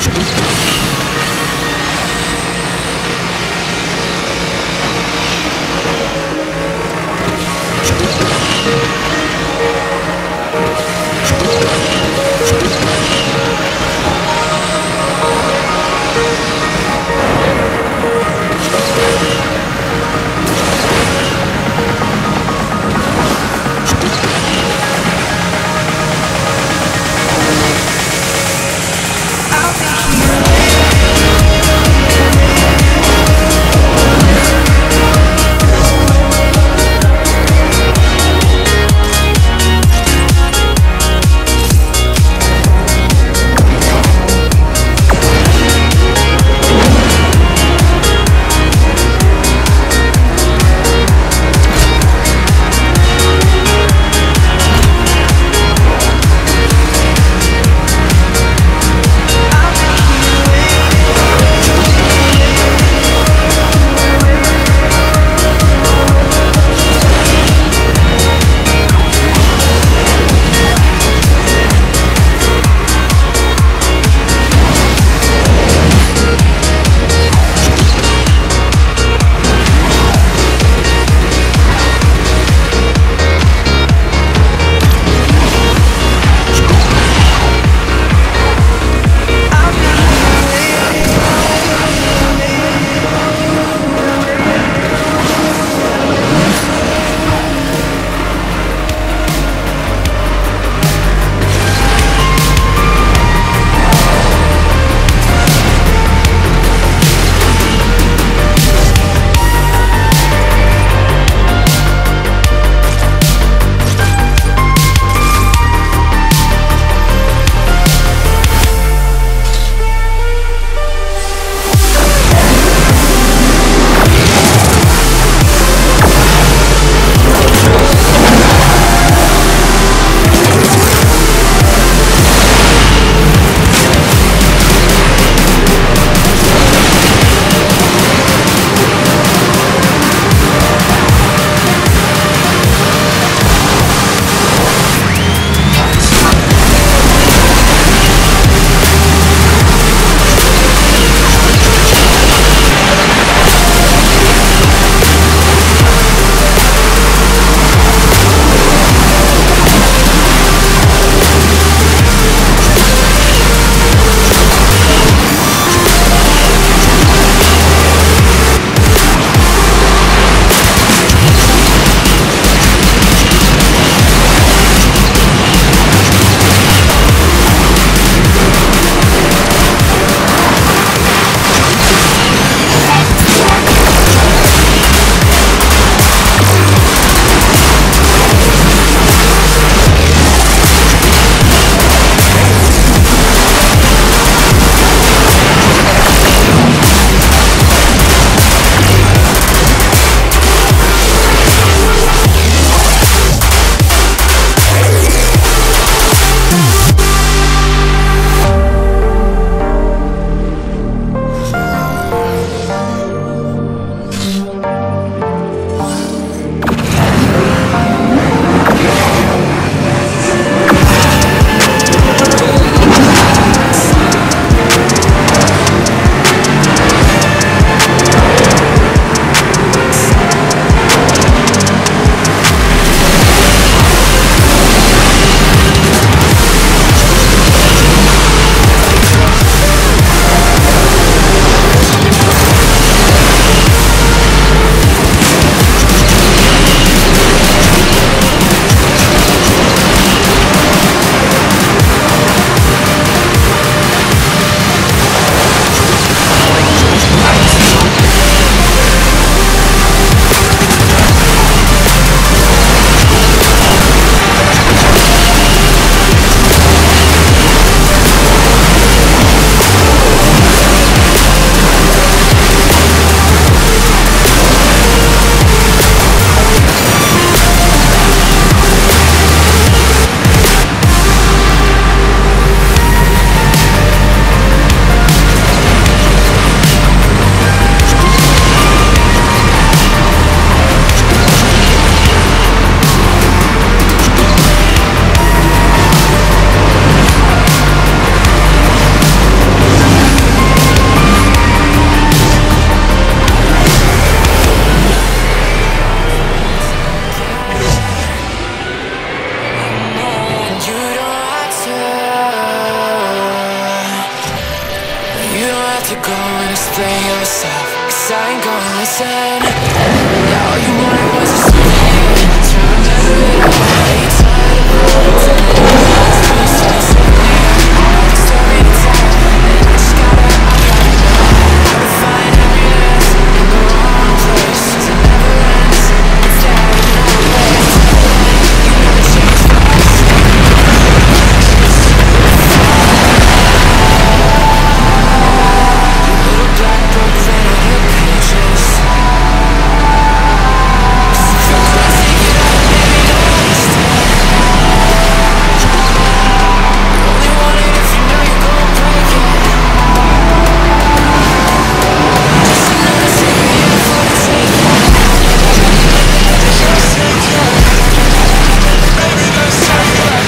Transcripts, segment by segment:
I'll be here. have to go and explain yourself, 'cause I ain't gonna listen. Yeah, all you wanted was a souvenir to remember it all. Are you tired of pretending everything's nice and a souvenir? Like a story to tell, and I just gotta know how to find happiness in the wrong place, 'cause it never ends. It's there in all ways. You never change for us. Black book ran out of pages. Feel crazy, get out, maybe don't understand. You only want it if you know you're gonna break it. Just another cigarette for the taking. Maybe that's sacred.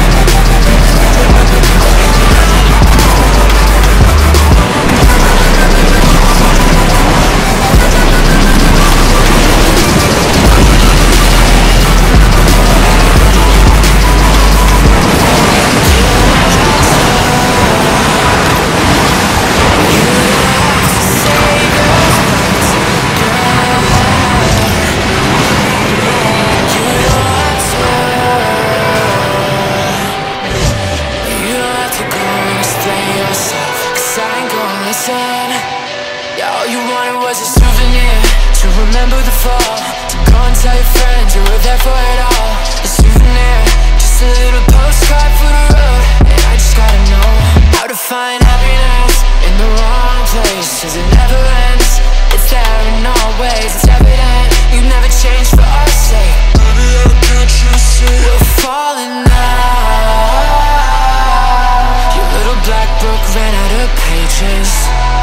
Yeah, all you wanted was a souvenir to remember the fall. Go and tell your friends you were there for it all. A souvenir, just a little postcard for the road. And I just gotta know how to find happiness in the wrong place, 'cause it never ends. It's there in all ways, it's evident. You never change for our sake. Baby, I can't you see we're falling now? Your little black book ran out of pages.